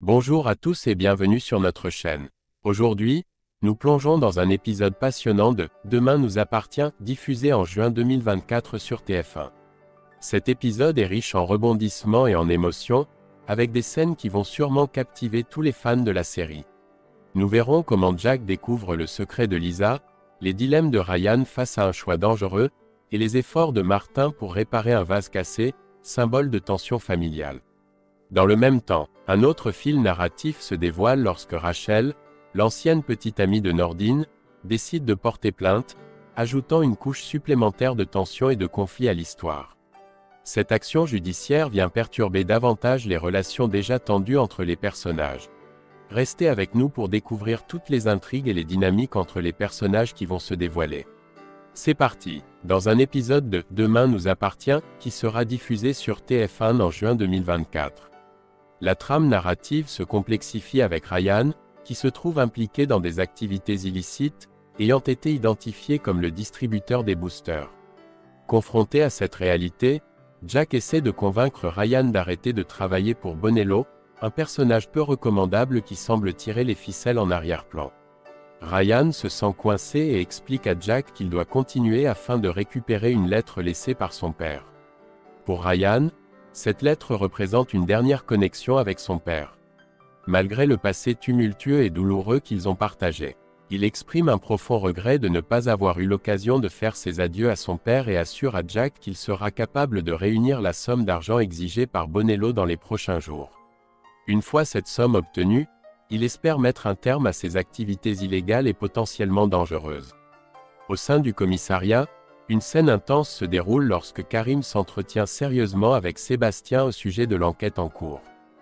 Bonjour à tous et bienvenue sur notre chaîne. Aujourd'hui, nous plongeons dans un épisode passionnant de « Demain nous appartient » diffusé en juin 2024 sur TF1. Cet épisode est riche en rebondissements et en émotions, avec des scènes qui vont sûrement captiver tous les fans de la série. Nous verrons comment Jack découvre le secret de Lisa, les dilemmes de Ryan face à un choix dangereux, et les efforts de Martin pour réparer un vase cassé, symbole de tension familiale. Dans le même temps, un autre fil narratif se dévoile lorsque Rachel, l'ancienne petite amie de Nordine, décide de porter plainte, ajoutant une couche supplémentaire de tension et de conflit à l'histoire. Cette action judiciaire vient perturber davantage les relations déjà tendues entre les personnages. Restez avec nous pour découvrir toutes les intrigues et les dynamiques entre les personnages qui vont se dévoiler. C'est parti, dans un épisode de « Demain nous appartient » qui sera diffusé sur TF1 en juin 2024. La trame narrative se complexifie avec Ryan, qui se trouve impliqué dans des activités illicites, ayant été identifié comme le distributeur des boosters. Confronté à cette réalité, Jack essaie de convaincre Ryan d'arrêter de travailler pour Bonello, un personnage peu recommandable qui semble tirer les ficelles en arrière-plan. Ryan se sent coincé et explique à Jack qu'il doit continuer afin de récupérer une lettre laissée par son père. Pour Ryan, cette lettre représente une dernière connexion avec son père. Malgré le passé tumultueux et douloureux qu'ils ont partagé, il exprime un profond regret de ne pas avoir eu l'occasion de faire ses adieux à son père et assure à Jack qu'il sera capable de réunir la somme d'argent exigée par Bonello dans les prochains jours. Une fois cette somme obtenue, il espère mettre un terme à ses activités illégales et potentiellement dangereuses. Au sein du commissariat, une scène intense se déroule lorsque Karim s'entretient sérieusement avec Sébastien au sujet de l'enquête en cours.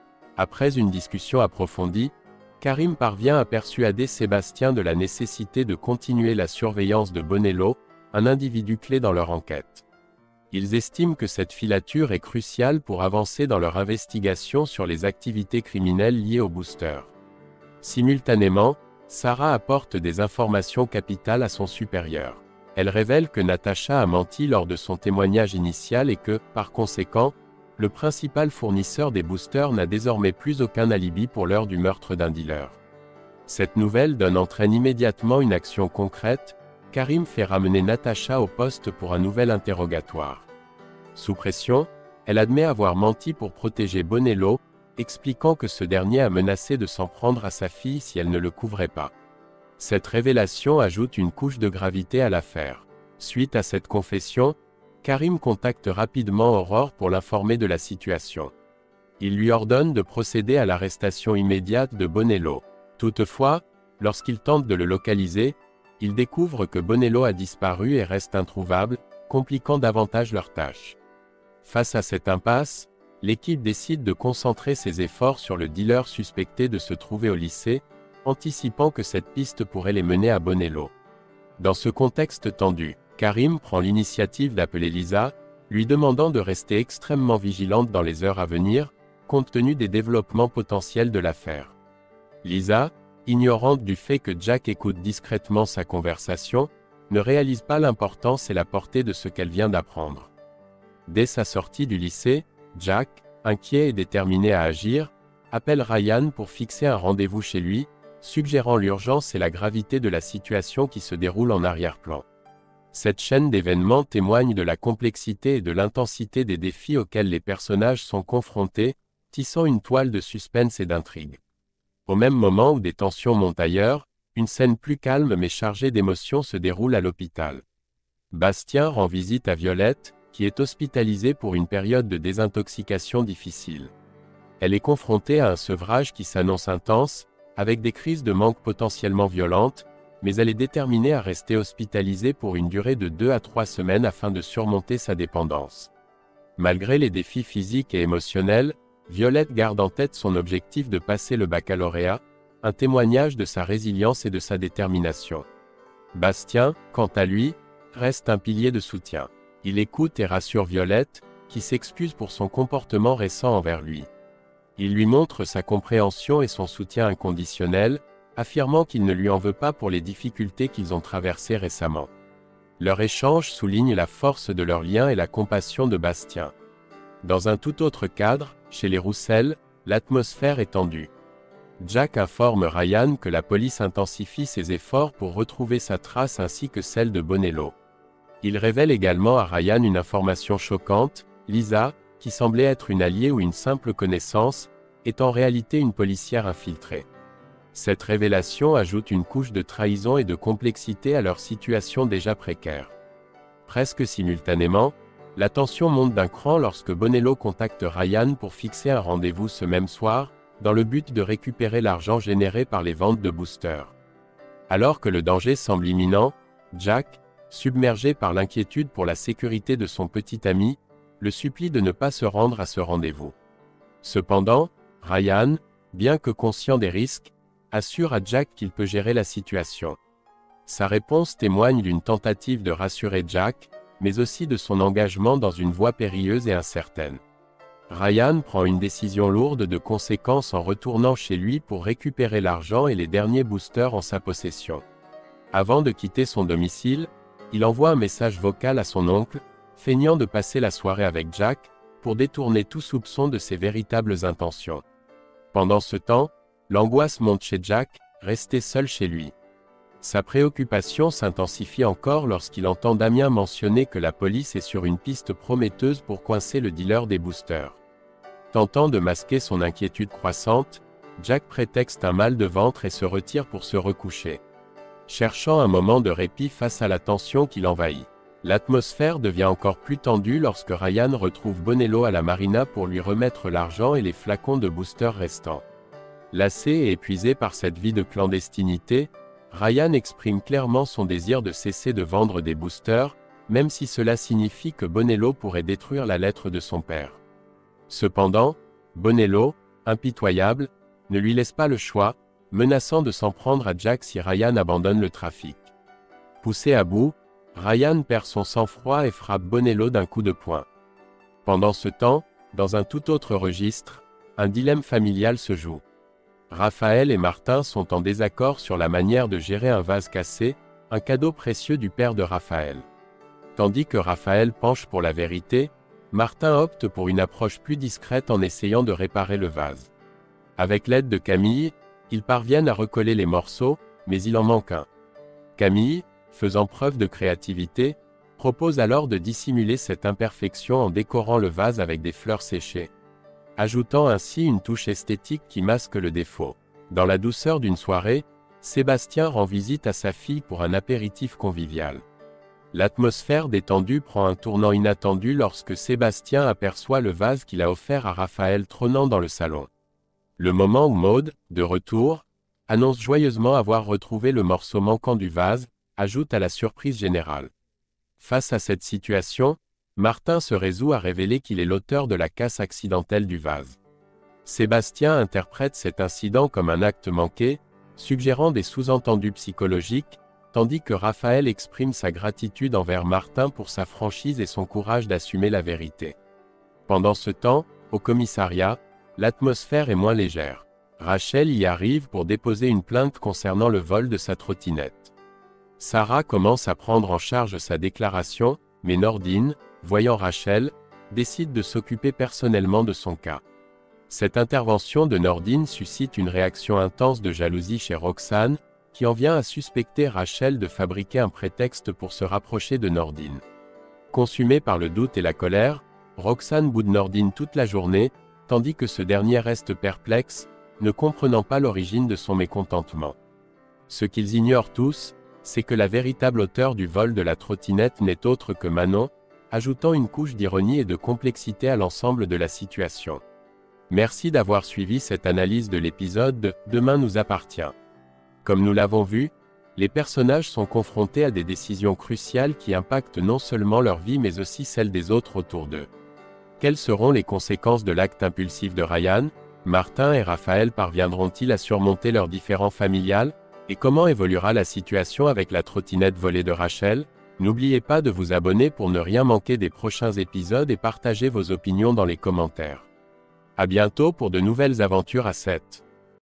Après une discussion approfondie, Karim parvient à persuader Sébastien de la nécessité de continuer la surveillance de Bonello, un individu clé dans leur enquête. Ils estiment que cette filature est cruciale pour avancer dans leur investigation sur les activités criminelles liées au booster. Simultanément, Sarah apporte des informations capitales à son supérieur. Elle révèle que Natacha a menti lors de son témoignage initial et que, par conséquent, le principal fournisseur des boosters n'a désormais plus aucun alibi pour l'heure du meurtre d'un dealer. Cette nouvelle entraîne immédiatement une action concrète. Karim fait ramener Natacha au poste pour un nouvel interrogatoire. Sous pression, elle admet avoir menti pour protéger Bonello, expliquant que ce dernier a menacé de s'en prendre à sa fille si elle ne le couvrait pas. Cette révélation ajoute une couche de gravité à l'affaire. Suite à cette confession, Karim contacte rapidement Aurore pour l'informer de la situation. Il lui ordonne de procéder à l'arrestation immédiate de Bonello. Toutefois, lorsqu'il tente de le localiser, il découvre que Bonello a disparu et reste introuvable, compliquant davantage leur tâche. Face à cette impasse, l'équipe décide de concentrer ses efforts sur le dealer suspecté de se trouver au lycée, anticipant que cette piste pourrait les mener à Bonello. Dans ce contexte tendu, Karim prend l'initiative d'appeler Lisa, lui demandant de rester extrêmement vigilante dans les heures à venir, compte tenu des développements potentiels de l'affaire. Lisa, ignorante du fait que Jack écoute discrètement sa conversation, ne réalise pas l'importance et la portée de ce qu'elle vient d'apprendre. Dès sa sortie du lycée, Jack, inquiet et déterminé à agir, appelle Ryan pour fixer un rendez-vous chez lui, suggérant l'urgence et la gravité de la situation qui se déroule en arrière-plan. Cette chaîne d'événements témoigne de la complexité et de l'intensité des défis auxquels les personnages sont confrontés, tissant une toile de suspense et d'intrigue. Au même moment où des tensions montent ailleurs, une scène plus calme mais chargée d'émotions se déroule à l'hôpital. Bastien rend visite à Violette, qui est hospitalisée pour une période de désintoxication difficile. Elle est confrontée à un sevrage qui s'annonce intense, avec des crises de manque potentiellement violentes, mais elle est déterminée à rester hospitalisée pour une durée de 2 à 3 semaines afin de surmonter sa dépendance. Malgré les défis physiques et émotionnels, Violette garde en tête son objectif de passer le baccalauréat, un témoignage de sa résilience et de sa détermination. Bastien, quant à lui, reste un pilier de soutien. Il écoute et rassure Violette, qui s'excuse pour son comportement récent envers lui. Il lui montre sa compréhension et son soutien inconditionnel, affirmant qu'il ne lui en veut pas pour les difficultés qu'ils ont traversées récemment. Leur échange souligne la force de leur lien et la compassion de Bastien. Dans un tout autre cadre, chez les Roussel, l'atmosphère est tendue. Jack informe Ryan que la police intensifie ses efforts pour retrouver sa trace ainsi que celle de Bonello. Il révèle également à Ryan une information choquante, Lisa, qui semblait être une alliée ou une simple connaissance, est en réalité une policière infiltrée. Cette révélation ajoute une couche de trahison et de complexité à leur situation déjà précaire. Presque simultanément, la tension monte d'un cran lorsque Bonello contacte Ryan pour fixer un rendez-vous ce même soir, dans le but de récupérer l'argent généré par les ventes de boosters. Alors que le danger semble imminent, Jack, submergé par l'inquiétude pour la sécurité de son petit ami, le supplie de ne pas se rendre à ce rendez-vous. Cependant, Ryan, bien que conscient des risques, assure à Jack qu'il peut gérer la situation. Sa réponse témoigne d'une tentative de rassurer Jack, mais aussi de son engagement dans une voie périlleuse et incertaine. Ryan prend une décision lourde de conséquences en retournant chez lui pour récupérer l'argent et les derniers boosters en sa possession. Avant de quitter son domicile, il envoie un message vocal à son oncle, feignant de passer la soirée avec Jack, pour détourner tout soupçon de ses véritables intentions. Pendant ce temps, l'angoisse monte chez Jack, resté seul chez lui. Sa préoccupation s'intensifie encore lorsqu'il entend Damien mentionner que la police est sur une piste prometteuse pour coincer le dealer des boosters. Tentant de masquer son inquiétude croissante, Jack prétexte un mal de ventre et se retire pour se recoucher. Cherchant un moment de répit face à la tension qui l'envahit. L'atmosphère devient encore plus tendue lorsque Ryan retrouve Bonello à la marina pour lui remettre l'argent et les flacons de boosters restants. Lassé et épuisé par cette vie de clandestinité, Ryan exprime clairement son désir de cesser de vendre des boosters, même si cela signifie que Bonello pourrait détruire la lettre de son père. Cependant, Bonello, impitoyable, ne lui laisse pas le choix, menaçant de s'en prendre à Jack si Ryan abandonne le trafic. Poussé à bout, Ryan perd son sang-froid et frappe Bonello d'un coup de poing. Pendant ce temps, dans un tout autre registre, un dilemme familial se joue. Raphaël et Martin sont en désaccord sur la manière de gérer un vase cassé, un cadeau précieux du père de Raphaël. Tandis que Raphaël penche pour la vérité, Martin opte pour une approche plus discrète en essayant de réparer le vase. Avec l'aide de Camille, ils parviennent à recoller les morceaux, mais il en manque un. Camille, faisant preuve de créativité, propose alors de dissimuler cette imperfection en décorant le vase avec des fleurs séchées, ajoutant ainsi une touche esthétique qui masque le défaut. Dans la douceur d'une soirée, Sébastien rend visite à sa fille pour un apéritif convivial. L'atmosphère détendue prend un tournant inattendu lorsque Sébastien aperçoit le vase qu'il a offert à Raphaël trônant dans le salon. Le moment où Maud, de retour, annonce joyeusement avoir retrouvé le morceau manquant du vase, ajoute à la surprise générale. Face à cette situation, Martin se résout à révéler qu'il est l'auteur de la casse accidentelle du vase. Sébastien interprète cet incident comme un acte manqué, suggérant des sous-entendus psychologiques, tandis que Raphaël exprime sa gratitude envers Martin pour sa franchise et son courage d'assumer la vérité. Pendant ce temps, au commissariat, l'atmosphère est moins légère. Rachel y arrive pour déposer une plainte concernant le vol de sa trottinette. Sarah commence à prendre en charge sa déclaration, mais Nordine, voyant Rachel, décide de s'occuper personnellement de son cas. Cette intervention de Nordine suscite une réaction intense de jalousie chez Roxane, qui en vient à suspecter Rachel de fabriquer un prétexte pour se rapprocher de Nordine. Consumée par le doute et la colère, Roxane boude Nordine toute la journée, tandis que ce dernier reste perplexe, ne comprenant pas l'origine de son mécontentement. Ce qu'ils ignorent tous, c'est que la véritable auteure du vol de la trottinette n'est autre que Manon, ajoutant une couche d'ironie et de complexité à l'ensemble de la situation. Merci d'avoir suivi cette analyse de l'épisode de « Demain nous appartient ». Comme nous l'avons vu, les personnages sont confrontés à des décisions cruciales qui impactent non seulement leur vie mais aussi celle des autres autour d'eux. Quelles seront les conséquences de l'acte impulsif de Ryan? Martin et Raphaël parviendront-ils à surmonter leurs différends familiales? Et comment évoluera la situation avec la trottinette volée de Rachel? N'oubliez pas de vous abonner pour ne rien manquer des prochains épisodes et partager vos opinions dans les commentaires. À bientôt pour de nouvelles aventures à 7.